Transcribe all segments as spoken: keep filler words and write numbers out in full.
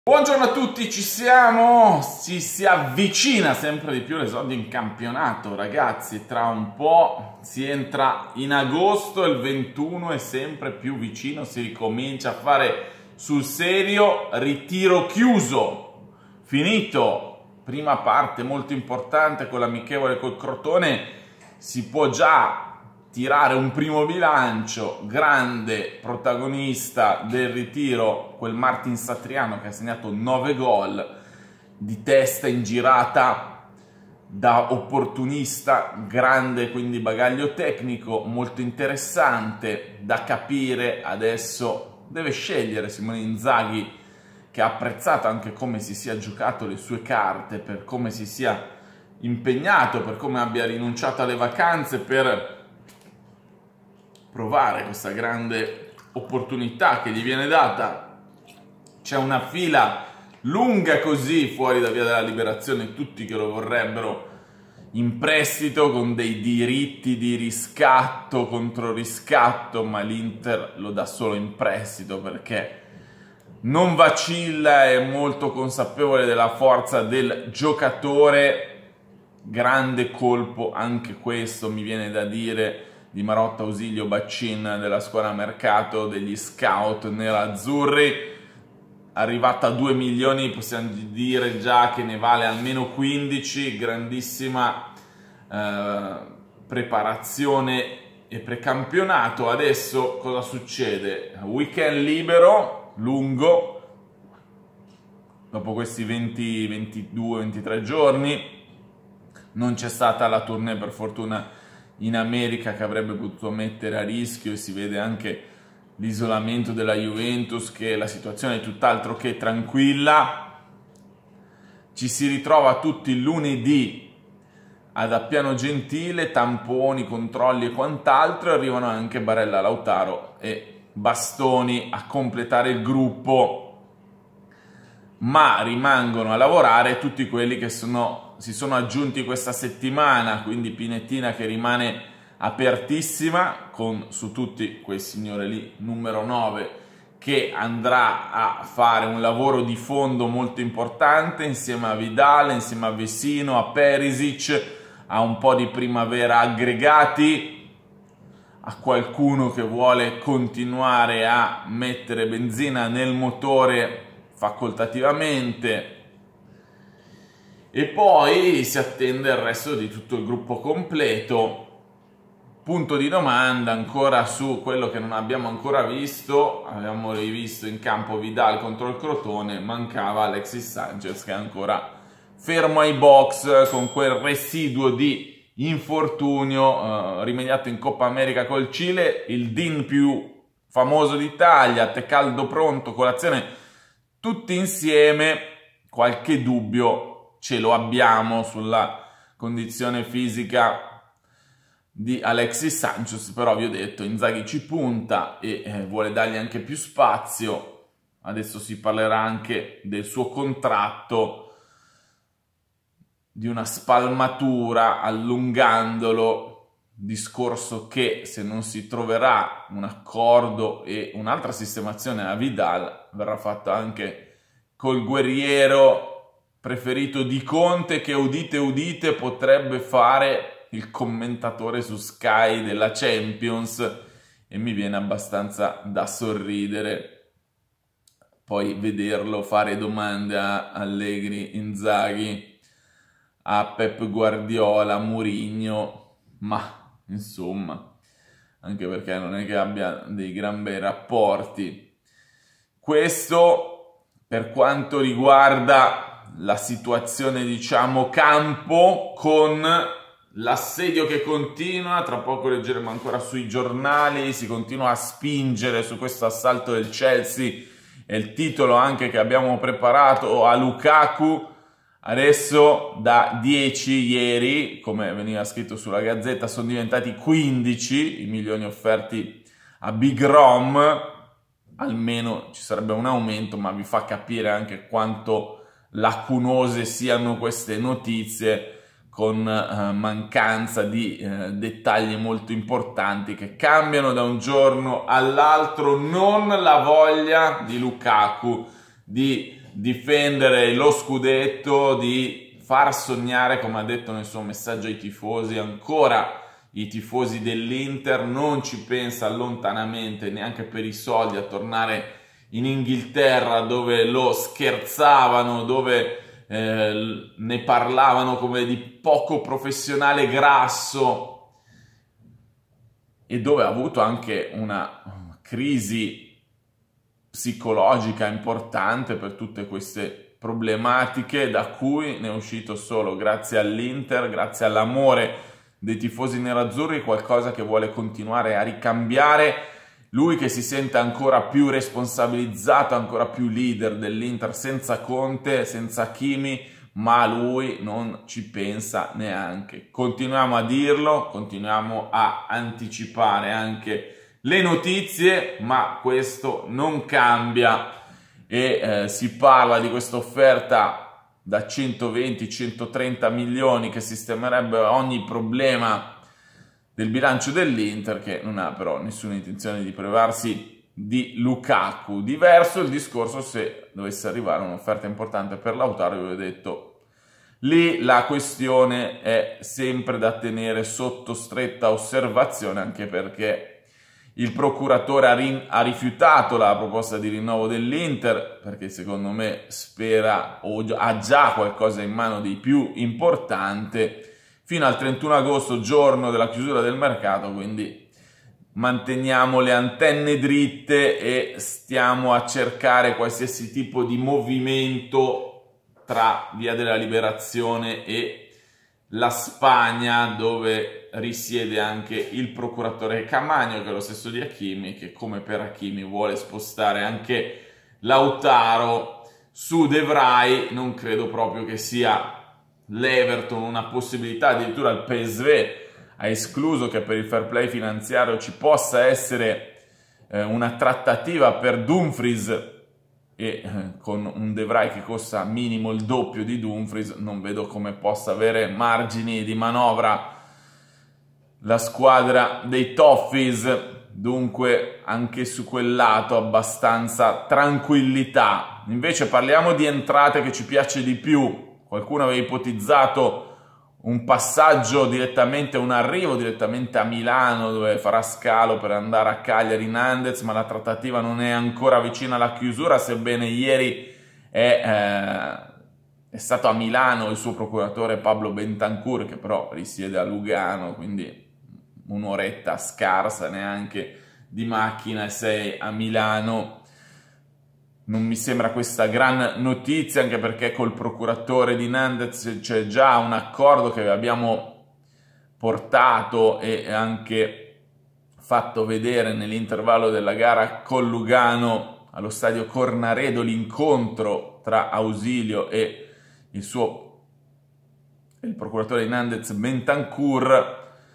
Buongiorno a tutti, ci siamo, ci si avvicina sempre di più l'esordio in campionato, ragazzi. Tra un po' si entra in agosto, il ventuno è sempre più vicino, si ricomincia a fare sul serio. Ritiro chiuso, finito, prima parte molto importante con l'amichevole col Crotone, si può già tirare un primo bilancio. Grande protagonista del ritiro quel Martin Satriano che ha segnato nove gol di testa in girata da opportunista, grande quindi bagaglio tecnico, molto interessante da capire. Adesso deve scegliere Simone Inzaghi, che ha apprezzato anche come si sia giocato le sue carte, per come si sia impegnato, per come abbia rinunciato alle vacanze per provare questa grande opportunità che gli viene data. C'è una fila lunga così fuori da Via della Liberazione, tutti che lo vorrebbero in prestito con dei diritti di riscatto contro riscatto, ma l'Inter lo dà solo in prestito perché non vacilla, è molto consapevole della forza del giocatore. Grande colpo anche questo, mi viene da dire, di Marotta, Ausilio, Baccin, della squadra mercato degli scout nerazzurri, arrivata a due milioni, possiamo dire già che ne vale almeno quindici. Grandissima eh, preparazione e precampionato. Adesso cosa succede? Weekend libero, lungo, dopo questi venti, ventidue, ventitré giorni. Non c'è stata la tournée per fortuna in America, che avrebbe potuto mettere a rischio, e si vede anche l'isolamento della Juventus, che la situazione è tutt'altro che tranquilla. Ci si ritrova tutti il lunedì ad Appiano Gentile, tamponi, controlli e quant'altro, e arrivano anche Barella, Lautaro e Bastoni a completare il gruppo, ma rimangono a lavorare tutti quelli che sono si sono aggiunti questa settimana, quindi Pinettina che rimane apertissima, con su tutti quel signore lì, numero nove, che andrà a fare un lavoro di fondo molto importante insieme a Vidal, insieme a Vecino, a Perisic, a un po' di primavera aggregati, a qualcuno che vuole continuare a mettere benzina nel motore facoltativamente. E poi si attende il resto di tutto il gruppo completo. Punto di domanda ancora su quello che non abbiamo ancora visto. Abbiamo rivisto in campo Vidal contro il Crotone, mancava Alexis Sanchez, che è ancora fermo ai box con quel residuo di infortunio eh, rimediato in Coppa America col Cile. Il D I N più famoso d'Italia, tè caldo pronto, colazione, tutti insieme. Qualche dubbio ce lo abbiamo sulla condizione fisica di Alexis Sanchez, però vi ho detto, Inzaghi ci punta e eh, vuole dargli anche più spazio. Adesso si parlerà anche del suo contratto, di una spalmatura, allungandolo, discorso che se non si troverà un accordo e un'altra sistemazione a Vidal verrà fatta anche col guerriero preferito di Conte, che udite udite potrebbe fare il commentatore su Sky della Champions, e mi viene abbastanza da sorridere poi vederlo fare domande a Allegri, Inzaghi, a Pep Guardiola, Mourinho, ma insomma, anche perché non è che abbia dei gran bei rapporti. Questo per quanto riguarda la situazione, diciamo, campo, con l'assedio che continua. Tra poco leggeremo ancora sui giornali, si continua a spingere su questo assalto del Chelsea e il titolo anche che abbiamo preparato a Lukaku. Adesso da dieci ieri, come veniva scritto sulla Gazzetta, sono diventati quindici i milioni offerti a Big Rom. Almeno ci sarebbe un aumento, ma vi fa capire anche quanto lacunose siano queste notizie, con eh, mancanza di eh, dettagli molto importanti che cambiano da un giorno all'altro. Non la voglia di Lukaku di difendere lo scudetto, di far sognare, come ha detto nel suo messaggio ai tifosi, ancora i tifosi dell'Inter, non ci pensa lontanamente, neanche per i soldi, a tornare in Inghilterra, dove lo scherzavano, dove eh, ne parlavano come di poco professionale grasso, e dove ha avuto anche una crisi psicologica importante per tutte queste problematiche, da cui ne è uscito solo grazie all'Inter, grazie all'amore dei tifosi nerazzurri, qualcosa che vuole continuare a ricambiare. Lui che si sente ancora più responsabilizzato, ancora più leader dell'Inter, senza Conte, senza Hakimi, ma lui non ci pensa neanche. Continuiamo a dirlo, continuiamo a anticipare anche le notizie, ma questo non cambia, e eh, si parla di questa offerta da centoventi centotrenta milioni che sistemerebbe ogni problema del bilancio dell'Inter, che non ha però nessuna intenzione di privarsi di Lukaku. Diverso il discorso se dovesse arrivare un'offerta importante per Lautaro. Io vi ho detto, lì la questione è sempre da tenere sotto stretta osservazione, anche perché il procuratore ha, rin- ha rifiutato la proposta di rinnovo dell'Inter, perché secondo me spera o ha già qualcosa in mano di più importante fino al trentuno agosto, giorno della chiusura del mercato. Quindi manteniamo le antenne dritte e stiamo a cercare qualsiasi tipo di movimento tra Via della Liberazione e la Spagna, dove risiede anche il procuratore Camagno, che è lo stesso di Hakimi, che come per Hakimi vuole spostare anche Lautaro su De Vrij. Non credo proprio che sia l'Everton una possibilità, addirittura il P S V ha escluso che per il fair play finanziario ci possa essere eh, una trattativa per Dumfries, e eh, con un De Vrij che costa minimo il doppio di Dumfries non vedo come possa avere margini di manovra la squadra dei Toffees. Dunque anche su quel lato abbastanza tranquillità. Invece parliamo di entrate che ci piace di più. Qualcuno aveva ipotizzato un passaggio direttamente, un arrivo direttamente a Milano, dove farà scalo per andare a Cagliari Nandez, ma la trattativa non è ancora vicina alla chiusura, sebbene ieri è, eh, è stato a Milano il suo procuratore Pablo Bentancur, che però risiede a Lugano, quindi un'oretta scarsa neanche di macchina e sei a Milano. Non mi sembra questa gran notizia, anche perché col procuratore di Nandez c'è già un accordo che abbiamo portato e anche fatto vedere nell'intervallo della gara con Lugano allo stadio Cornaredo, l'incontro tra Ausilio e il suo il procuratore di Nandez Bentancur.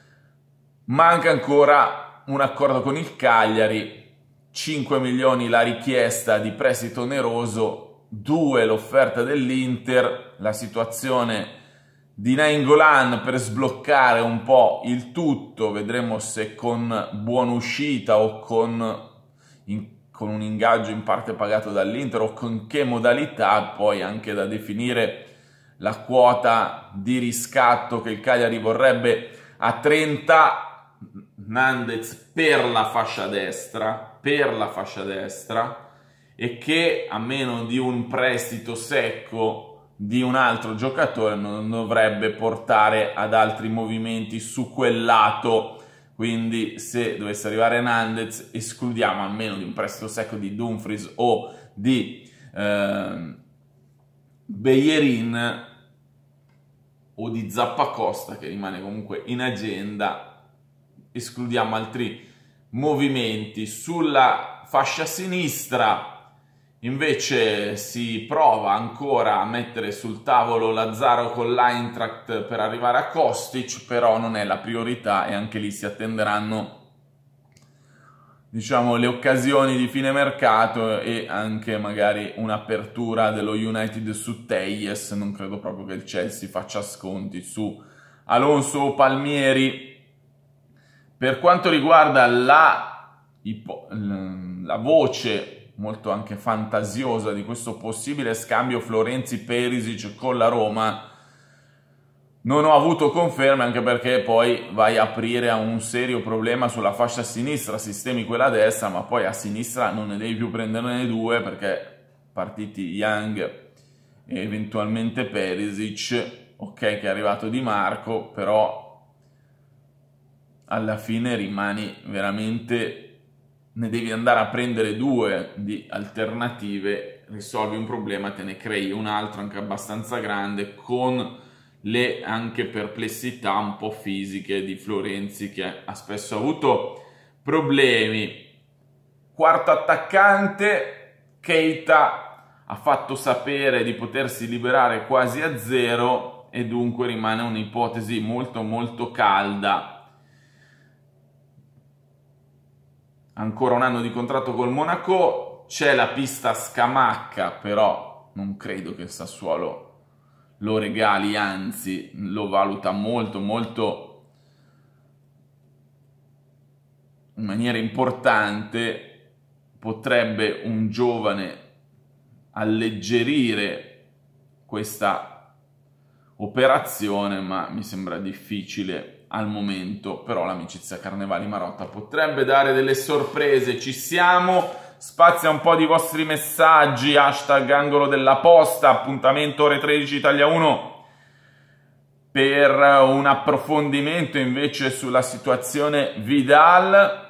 Manca ancora un accordo con il Cagliari. cinque milioni la richiesta di prestito oneroso, due l'offerta dell'Inter. La situazione di Nainggolan per sbloccare un po' il tutto, vedremo se con buona uscita o con, in, con un ingaggio in parte pagato dall'Inter, o con che modalità. Poi anche da definire la quota di riscatto che il Cagliari vorrebbe a trenta. Nandez per la fascia destra, per la fascia destra, e che a meno di un prestito secco di un altro giocatore non dovrebbe portare ad altri movimenti su quel lato. Quindi se dovesse arrivare Nandez, escludiamo a meno di un prestito secco di Dumfries o di eh, Bellerin o di Zappacosta, che rimane comunque in agenda. Escludiamo altri movimenti. Sulla fascia sinistra invece si prova ancora a mettere sul tavolo Lazzaro con l'Eintracht per arrivare a Kostic, però non è la priorità, e anche lì si attenderanno, diciamo, le occasioni di fine mercato e anche magari un'apertura dello United su Telles. Non credo proprio che il Chelsea faccia sconti su Alonso o Palmieri. Per quanto riguarda la, la voce molto anche fantasiosa di questo possibile scambio Florenzi-Perisic con la Roma. Non ho avuto conferme, anche perché poi vai a aprire a un serio problema sulla fascia sinistra, sistemi quella a destra, ma poi a sinistra non ne devi più prenderne due, perché partiti Young e eventualmente Perisic, ok che è arrivato Di Marco, però alla fine rimani veramente, ne devi andare a prendere due di alternative, risolvi un problema, te ne crei un altro anche abbastanza grande, con le anche perplessità un po' fisiche di Florenzi, che ha spesso avuto problemi. Quarto attaccante, Keita ha fatto sapere di potersi liberare quasi a zero e dunque rimane un'ipotesi molto molto calda. Ancora un anno di contratto col Monaco, c'è la pista Scamacca, però non credo che il Sassuolo lo regali, anzi lo valuta molto molto in maniera importante. Potrebbe un giovane alleggerire questa operazione, ma mi sembra difficile al momento. Però l'amicizia Carnevali-Marotta potrebbe dare delle sorprese. Ci siamo. Spazia un po' di vostri messaggi, hashtag angolo della posta, appuntamento ore tredici Italia uno per un approfondimento invece sulla situazione Vidal.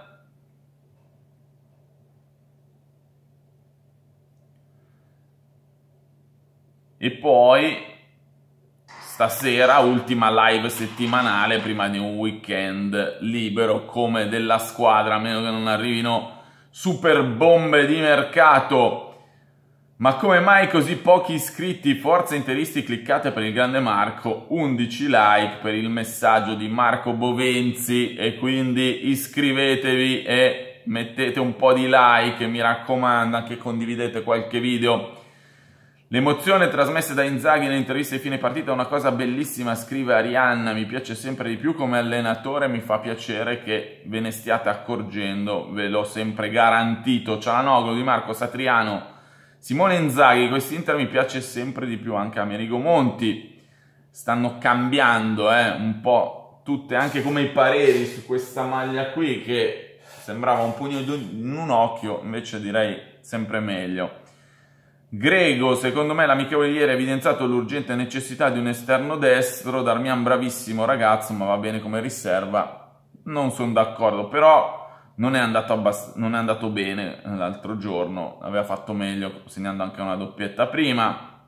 E poi stasera ultima live settimanale prima di un weekend libero come della squadra, a meno che non arrivino super bombe di mercato. Ma come mai così pochi iscritti? Forza interisti, cliccate per il grande Marco. Undici like per il messaggio di Marco Bovenzi, e quindi iscrivetevi e mettete un po' di like, mi raccomando, anche condividete qualche video. L'emozione trasmessa da Inzaghi nelle interviste di fine partita è una cosa bellissima, scrive Arianna, mi piace sempre di più come allenatore, mi fa piacere che ve ne stiate accorgendo, ve l'ho sempre garantito. Cialanoglu, Di Marco, Satriano, Simone Inzaghi, quest'Inter mi piace sempre di più, anche Amerigo Monti. Stanno cambiando eh, un po' tutte, anche come i pareri su questa maglia qui, che sembrava un pugno in un occhio, invece direi sempre meglio. Grego, secondo me l'amichevole ieri ha evidenziato l'urgente necessità di un esterno destro. Darmian bravissimo ragazzo, ma va bene come riserva. Non sono d'accordo, però non è andato, abbast- non è andato bene l'altro giorno, aveva fatto meglio segnando anche una doppietta prima.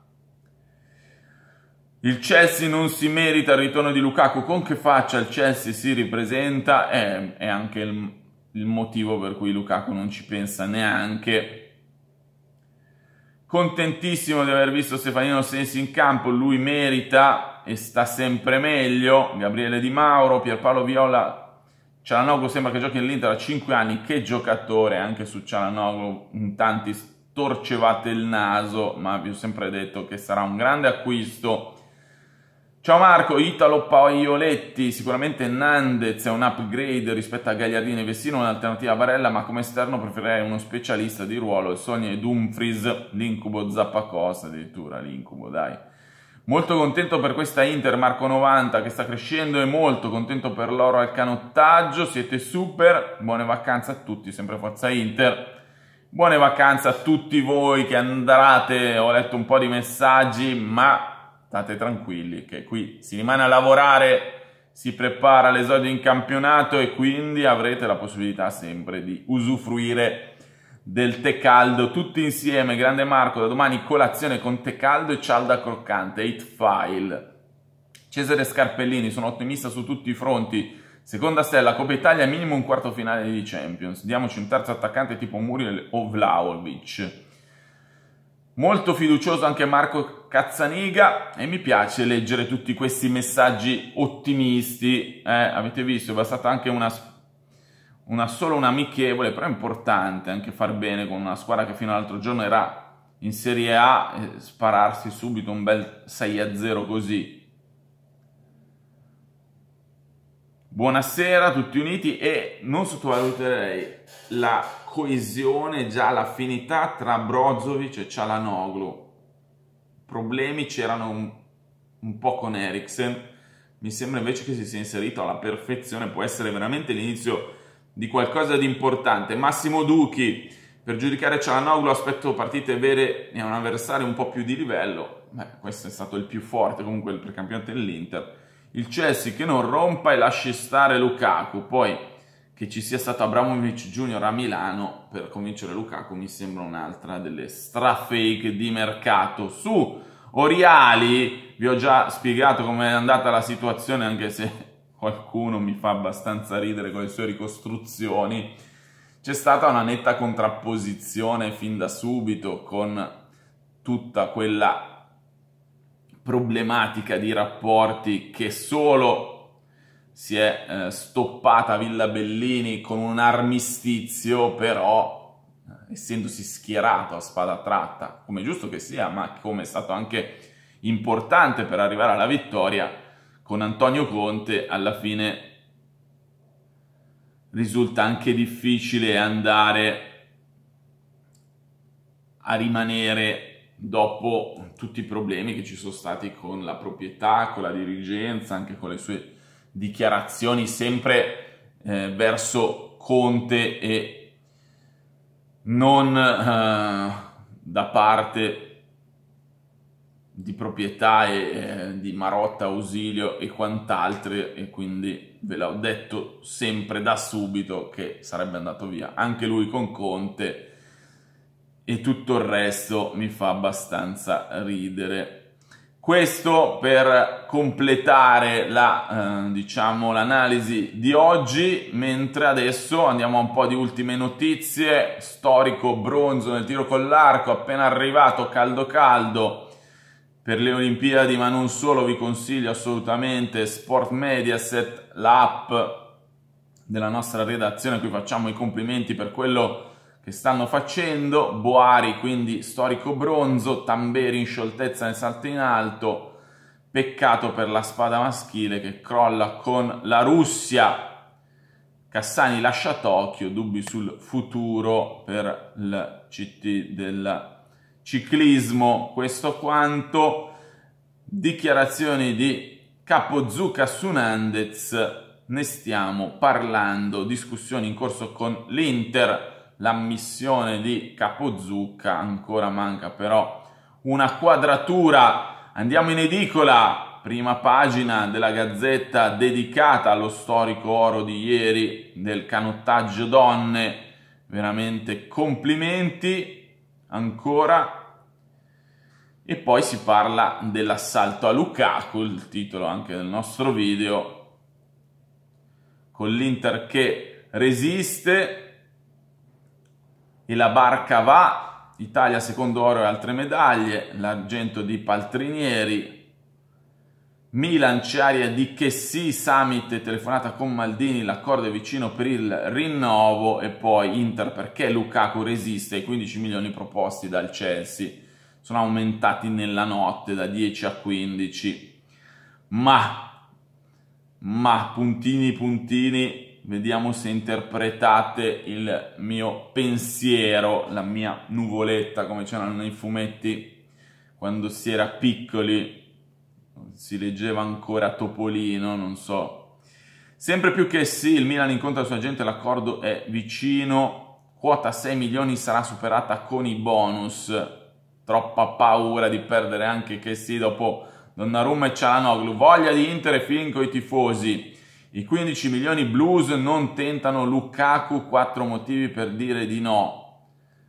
Il Chelsea non si merita il ritorno di Lukaku. Con che faccia il Chelsea si ripresenta? È, è anche il, il motivo per cui Lukaku non ci pensa neanche. Contentissimo di aver visto Stefanino Sensi in campo, lui merita e sta sempre meglio. Gabriele Di Mauro, Pierpaolo Viola, Cialanoglu sembra che giochi nell'Inter da cinque anni, che giocatore. Anche su Cialanoglu in tanti storcevate il naso, ma vi ho sempre detto che sarà un grande acquisto. Ciao Marco, Italo Paioletti, sicuramente Nandez è un upgrade rispetto a Gagliardini e Vessino, un'alternativa a Barella, ma come esterno preferirei uno specialista di ruolo. Il sogno è Dumfries, l'incubo Zappacosta, addirittura l'incubo, dai. Molto contento per questa Inter, Marco novanta, che sta crescendo, e molto contento per l'oro al canottaggio, siete super, buone vacanze a tutti, sempre forza Inter. Buone vacanze a tutti voi che andrete, ho letto un po' di messaggi, ma state tranquilli che qui si rimane a lavorare, si prepara l'esordio in campionato e quindi avrete la possibilità sempre di usufruire del tè caldo tutti insieme. Grande Marco, da domani colazione con tè caldo e cialda croccante, eight file. Cesare Scarpellini, sono ottimista su tutti i fronti. Seconda stella, Coppa Italia, minimo un quarto finale di Champions. Diamoci un terzo attaccante tipo Muriel o Vlahovic. Molto fiducioso anche Marco Cazzaniga, e mi piace leggere tutti questi messaggi ottimisti. Eh, avete visto, è bastata anche una, una solo un'amichevole, però è importante anche far bene con una squadra che fino all'altro giorno era in Serie A e spararsi subito un bel sei a zero così. Buonasera tutti uniti, e non sottovaluterei la coesione, già l'affinità tra Brozovic e Çalhanoğlu. Problemi c'erano un, un po' con Eriksen, mi sembra invece che si sia inserito alla perfezione, può essere veramente l'inizio di qualcosa di importante. Massimo Duchi, per giudicare Çalhanoğlu aspetto partite vere e un avversario un po' più di livello. Beh, questo è stato il più forte, comunque il precampionate dell'Inter. Il Chelsea che non rompa e lasci stare Lukaku, poi che ci sia stato Abramovich Junior a Milano per convincere Lukaku mi sembra un'altra delle strafake di mercato. Su Oriali vi ho già spiegato com'è andata la situazione, anche se qualcuno mi fa abbastanza ridere con le sue ricostruzioni. C'è stata una netta contrapposizione fin da subito con tutta quella problematica di rapporti che solo si è eh, stoppata a Villa Bellini con un armistizio, però eh, essendosi schierato a spada tratta, come è giusto che sia, ma come è stato anche importante per arrivare alla vittoria, con Antonio Conte alla fine risulta anche difficile andare a rimanere dopo tutti i problemi che ci sono stati con la proprietà, con la dirigenza, anche con le sue dichiarazioni sempre eh, verso Conte e non eh, da parte di proprietà e eh, di Marotta, Ausilio e quant'altro, e quindi ve l'ho detto sempre da subito che sarebbe andato via anche lui con Conte, e tutto il resto mi fa abbastanza ridere. Questo per completare la, eh, diciamo, l'analisi di oggi, mentre adesso andiamo a un po' di ultime notizie. Storico bronzo nel tiro con l'arco, appena arrivato, caldo caldo per le Olimpiadi, ma non solo. Vi consiglio assolutamente Sport Mediaset, l'app della nostra redazione, a cui facciamo i complimenti per quello che stanno facendo. Boari, quindi storico bronzo, Tamberi in scioltezza nel salto in alto, peccato per la spada maschile che crolla con la Russia. Cassani lascia Tokyo, dubbi sul futuro per il C T del ciclismo. Questo quanto. Dichiarazioni di Capozzucca su Nandez, ne stiamo parlando, discussioni in corso con l'Inter. L'ammissione di Capozzucca, ancora manca però una quadratura. Andiamo in edicola, prima pagina della Gazzetta dedicata allo storico oro di ieri del canottaggio donne, veramente complimenti ancora. E poi si parla dell'assalto a Lukaku, il titolo anche del nostro video, con l'Inter che resiste e la barca va. Italia secondo oro e altre medaglie, l'argento di Paltrinieri. Milan c'è aria di che sì, summit e telefonata con Maldini, l'accordo è vicino per il rinnovo. E poi Inter perché Lukaku resiste ai quindici milioni proposti dal Chelsea, sono aumentati nella notte da dieci a quindici. Ma, ma puntini puntini, vediamo se interpretate il mio pensiero, la mia nuvoletta, come c'erano nei fumetti quando si era piccoli, si leggeva ancora Topolino, non so. Sempre più che sì, il Milan incontra il suo agente, l'accordo è vicino, quota sei milioni sarà superata con i bonus. Troppa paura di perdere anche che sì dopo Donnarumma e Çalhanoğlu, voglia di Inter e feeling coi tifosi. I quindici milioni blues non tentano Lukaku, quattro motivi per dire di no.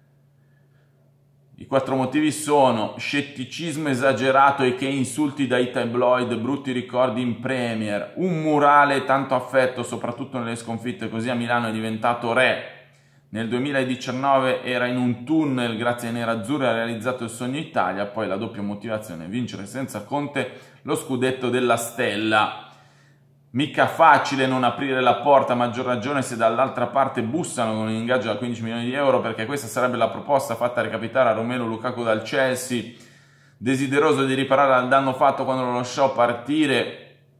I quattro motivi sono scetticismo esagerato e che insulti dai tabloid, brutti ricordi in Premier, un murale tanto affetto soprattutto nelle sconfitte, così a Milano è diventato re. Nel duemiladiciannove era in un tunnel, grazie ai nerazzurri ha realizzato il sogno Italia. Poi la doppia motivazione, vincere senza Conte lo scudetto della Stella. Mica facile non aprire la porta, a maggior ragione se dall'altra parte bussano con un ingaggio da quindici milioni di euro, perché questa sarebbe la proposta fatta recapitare a Romelu Lukaku dal Chelsea, desideroso di riparare al danno fatto quando lo lasciò partire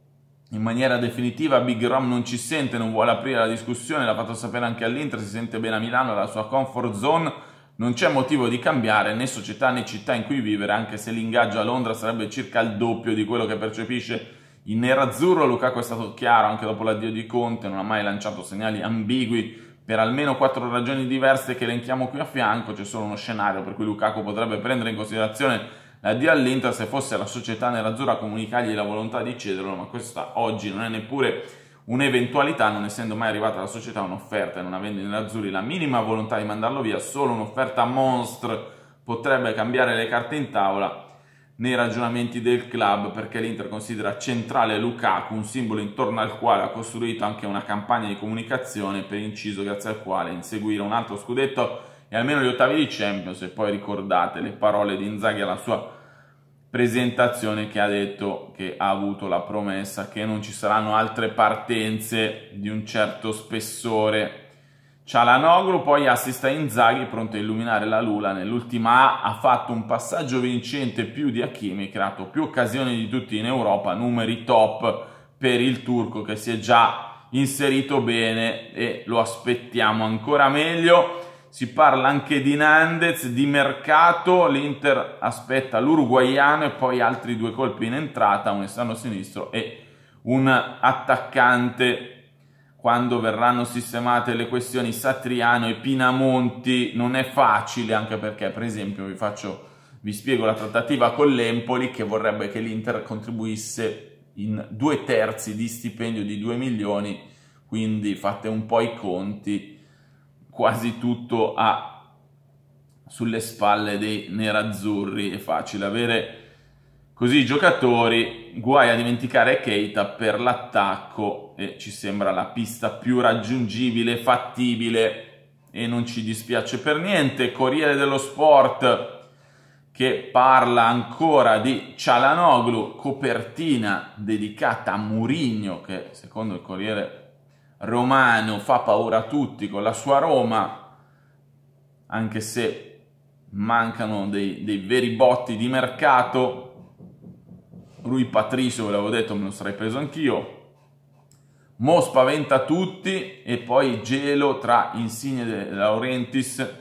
in maniera definitiva. Big Rom non ci sente, non vuole aprire la discussione, l'ha fatto sapere anche all'Inter, si sente bene a Milano, la sua comfort zone, non c'è motivo di cambiare né società né città in cui vivere, anche se l'ingaggio a Londra sarebbe circa il doppio di quello che percepisce in nerazzurro. Lukaku è stato chiaro anche dopo l'addio di Conte, non ha mai lanciato segnali ambigui per almeno quattro ragioni diverse che elenchiamo qui a fianco. C'è solo uno scenario per cui Lukaku potrebbe prendere in considerazione l'addio all'Inter se fosse la società nerazzurra a comunicargli la volontà di cederlo, ma questa oggi non è neppure un'eventualità, non essendo mai arrivata alla società un'offerta e non avendo i nerazzurri la minima volontà di mandarlo via. Solo un'offerta monstre potrebbe cambiare le carte in tavola nei ragionamenti del club, perché l'Inter considera centrale Lukaku, un simbolo intorno al quale ha costruito anche una campagna di comunicazione, per inciso grazie al quale inseguire un altro scudetto e almeno gli ottavi di Champions. E poi ricordate le parole di Inzaghi alla sua presentazione, che ha detto che ha avuto la promessa che non ci saranno altre partenze di un certo spessore. Çalhanoğlu poi assista Inzaghi pronto a illuminare la Lula. Nell'ultima A ha fatto un passaggio vincente più di Hakimi, creato più occasioni di tutti in Europa, numeri top per il turco che si è già inserito bene e lo aspettiamo ancora meglio. Si parla anche di Nandez, di mercato, l'Inter aspetta l'uruguaiano e poi altri due colpi in entrata, un esterno sinistro e un attaccante. Quando verranno sistemate le questioni Satriano e Pinamonti non è facile, anche perché per esempio vi, faccio, vi spiego la trattativa con l'Empoli, che vorrebbe che l'Inter contribuisse in due terzi di stipendio di due milioni, quindi fate un po' i conti, quasi tutto a, sulle spalle dei nerazzurri. È facile avere così i giocatori, guai a dimenticare Keita per l'attacco, e ci sembra la pista più raggiungibile, fattibile, e non ci dispiace per niente. Corriere dello Sport che parla ancora di Çalhanoğlu, copertina dedicata a Mourinho, che secondo il Corriere romano fa paura a tutti con la sua Roma, anche se mancano dei, dei veri botti di mercato. Rui Patricio, ve l'avevo detto, me lo sarei preso anch'io. Mo spaventa tutti, e poi gelo tra Insigne e Laurentiis.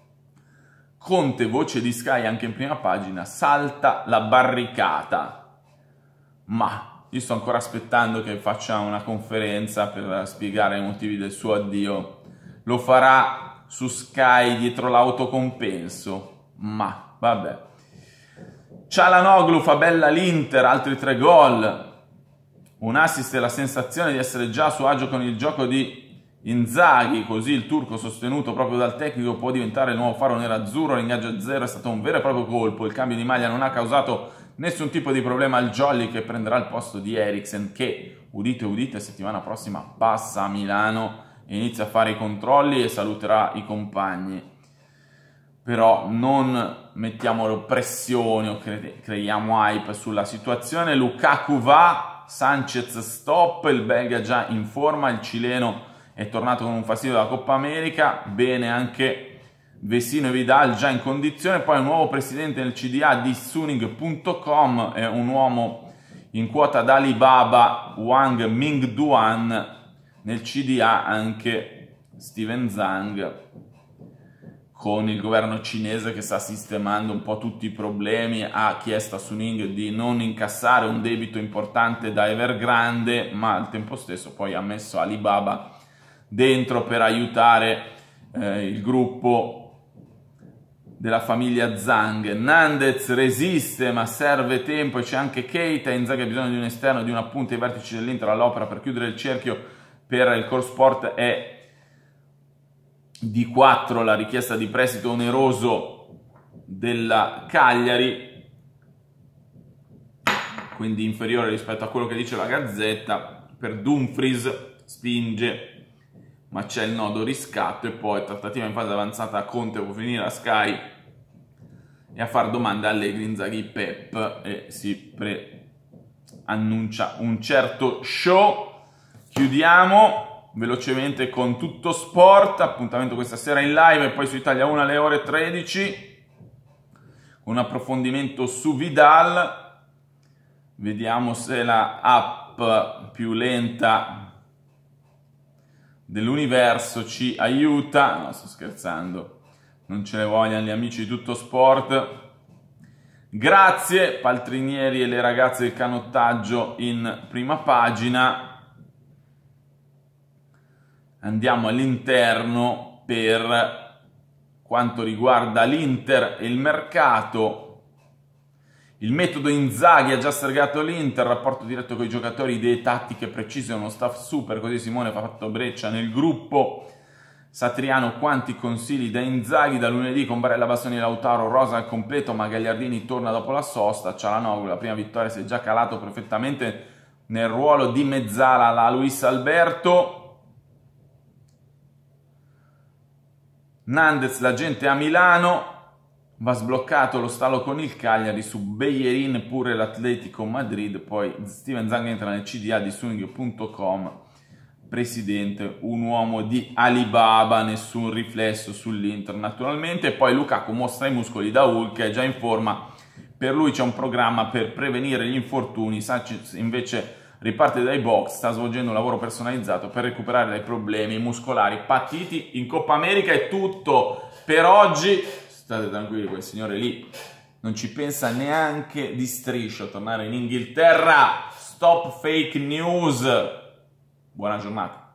Conte, voce di Sky anche in prima pagina, salta la barricata. Ma io sto ancora aspettando che faccia una conferenza per spiegare i motivi del suo addio. Lo farà su Sky dietro l'autocompenso, ma vabbè. Çalhanoğlu fa bella l'Inter, altri tre gol, un assist e la sensazione di essere già a suo agio con il gioco di Inzaghi, così il turco sostenuto proprio dal tecnico può diventare il nuovo faro nerazzurro. L'ingaggio a zero è stato un vero e proprio colpo, il cambio di maglia non ha causato nessun tipo di problema al Jolly, che prenderà il posto di Eriksen, che, udite udite, settimana prossima passa a Milano e inizia a fare i controlli e saluterà i compagni. Però non mettiamo pressioni o cre creiamo hype sulla situazione. Lukaku va, Sanchez stop, il belga già in forma, il cileno è tornato con un fastidio dalla Coppa America, bene anche Vecino e Vidal già in condizione. Poi un nuovo presidente nel C D A di Suning punto com, è un uomo in quota da Alibaba, Wang Mingduan, nel C D A anche Steven Zhang, con il governo cinese che sta sistemando un po' tutti i problemi. Ha chiesto a Suning di non incassare un debito importante da Evergrande, ma al tempo stesso poi ha messo Alibaba dentro per aiutare eh, il gruppo della famiglia Zhang. Nandez resiste, ma serve tempo, e c'è anche Keita. Inzaghi ha bisogno di un esterno, di una punta ai vertici dell'Inter all'opera per chiudere il cerchio. Per il Core Sport è di quattro la richiesta di prestito oneroso della Cagliari, quindi inferiore rispetto a quello che dice la Gazzetta. Per Dumfries spinge, ma c'è il nodo riscatto. E poi trattativa in fase avanzata a Conte, può finire a Sky, e a far domande a Allegri, Inzaghi, Pep, e si preannuncia un certo show. Chiudiamo velocemente con Tutto Sport, appuntamento questa sera in live e poi su Italia uno alle ore tredici, un approfondimento su Vidal. Vediamo se la app più lenta dell'universo ci aiuta. No, sto scherzando, non ce ne vogliono gli amici di Tutto Sport. Grazie Paltrinieri e le ragazze del canottaggio in prima pagina. Andiamo all'interno per quanto riguarda l'Inter e il mercato. Il metodo Inzaghi ha già stregato l'Inter, rapporto diretto con i giocatori, idee tattiche precise, uno staff super, così Simone fa fatto breccia nel gruppo. Satriano, quanti consigli da Inzaghi, da lunedì con Barella, Bastoni, Lautaro, Rosa al completo, ma Gagliardini torna dopo la sosta, Cialanoglu, la prima vittoria, si è già calato perfettamente nel ruolo di mezzala alla Luis Alberto. Nandez, la gente a Milano. Va sbloccato lo stallo con il Cagliari su Bellerin, pure l'Atletico Madrid. Poi Steven Zang entra nel C D A di swing punto com. Presidente, un uomo di Alibaba, nessun riflesso sull'Inter naturalmente. E poi Lukaku mostra i muscoli da Hulk, è già in forma. Per lui c'è un programma per prevenire gli infortuni. Sanchez invece riparte dai box, sta svolgendo un lavoro personalizzato per recuperare dai problemi muscolari patiti. In Coppa America è tutto per oggi. State tranquilli, quel signore lì non ci pensa neanche di striscio a tornare in Inghilterra. Stop fake news. Buona giornata.